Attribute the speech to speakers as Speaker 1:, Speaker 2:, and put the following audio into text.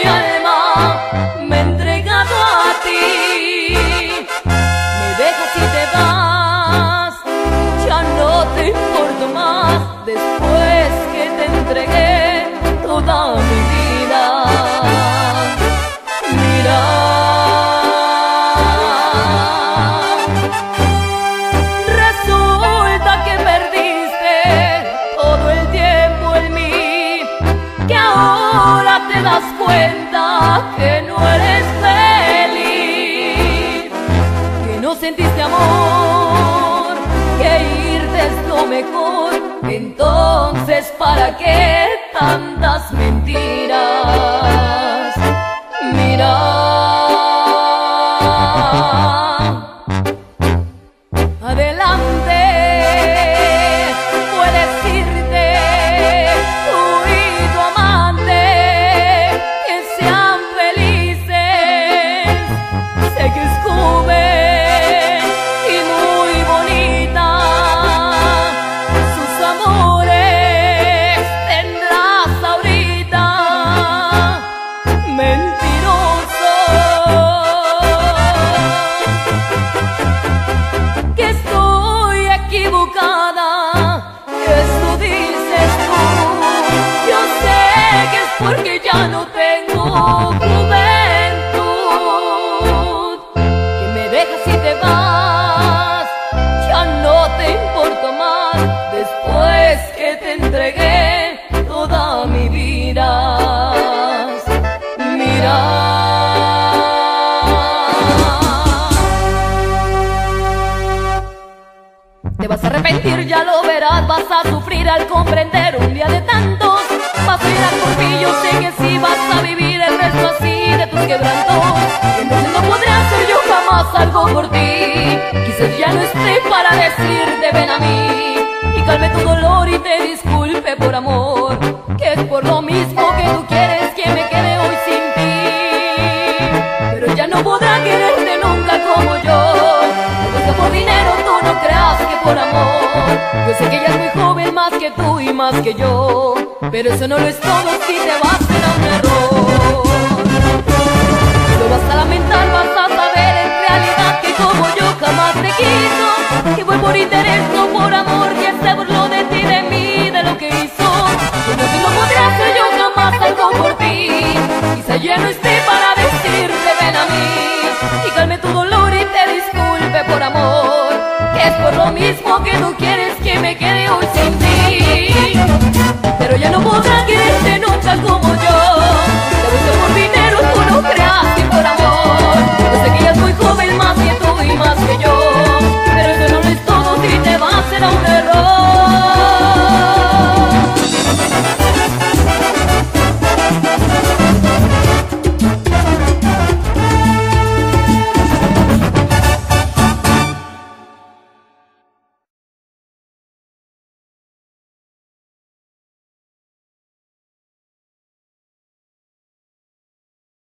Speaker 1: mi alma me he entregado a ti. Me dejas y te vas, ya no te importo más, después que te entregué toda mi vida. Mira, resulta que perdiste todo el tiempo en mí, que ahora te das cuenta que no eres feliz, que no sentiste amor, que irte es lo mejor. Entonces, ¿para qué tantas mentiras? Mira, adelante, puedes irte, tú y tu amante, que sean felices. Sé que es joven y muy bonita, sus amores tendrás ahorita. Mentiroso, que estoy equivocada, eso dices tú. Yo sé que es porque ya no tengo juventud, que me dejas y te vas, ya no te importo más, después que te entregué toda mi vida. Mira, te vas a arrepentir, ya lo verás, vas a sufrir al comprender un día de tantos. Vas a llorar por mí, yo sé que sí, vas a vivir el resto así de tus quebrantos. Entonces no podré hacer yo jamás algo por ti, quizás ya no esté para decirte ven a mí, y calme tu dolor y te disculpe por amor, que es por lo mismo que tú quieres que me quede hoy sin ti. Pero ya no podrá quererte nunca como yo, porque por dinero tú no creas que por amor. Yo sé que ella es muy joven, más que tú y más que yo, pero eso no lo es todo, si te vas será un error.